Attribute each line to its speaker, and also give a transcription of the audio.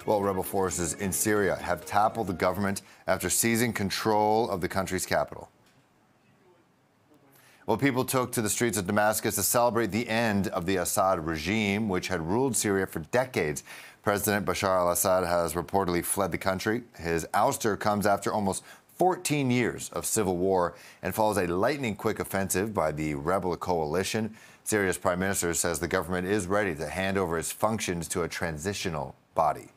Speaker 1: Well, rebel forces in Syria have toppled the government after seizing control of the country's capital. Well, people took to the streets of Damascus to celebrate the end of the Assad regime, which had ruled Syria for decades. President Bashar al-Assad has reportedly fled the country. His ouster comes after almost 14 years of civil war and follows a lightning-quick offensive by the rebel coalition. Syria's prime minister says the government is ready to hand over its functions to a transitional body.